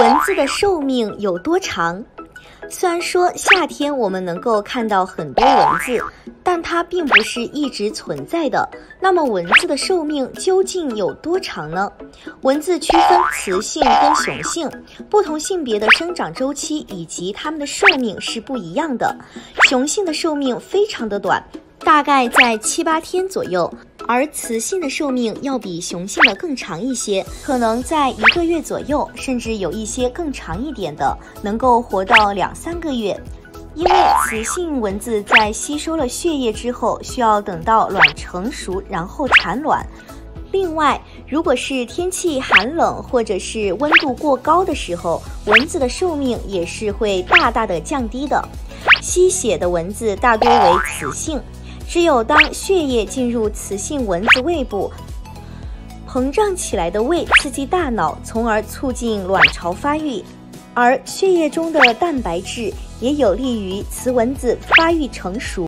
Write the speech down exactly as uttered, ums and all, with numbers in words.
蚊子的寿命有多长？虽然说夏天我们能够看到很多蚊子，但它并不是一直存在的。那么蚊子的寿命究竟有多长呢？蚊子区分雌性跟雄性，不同性别的生长周期以及它们的寿命是不一样的。雄性的寿命非常的短，大概在七八天左右，而雌性的寿命要比雄性的更长一些，可能在一个月左右，甚至有一些更长一点的，能够活到两三个月。因为雌性蚊子在吸收了血液之后，需要等到卵成熟，然后产卵。另外，如果是天气寒冷或者是温度过高的时候，蚊子的寿命也是会大大的降低的。吸血的蚊子大多为雌性，只有当血液进入雌性蚊子胃部，膨胀起来的胃刺激大脑，从而促进卵巢发育，而血液中的蛋白质也有利于雌蚊子发育成熟。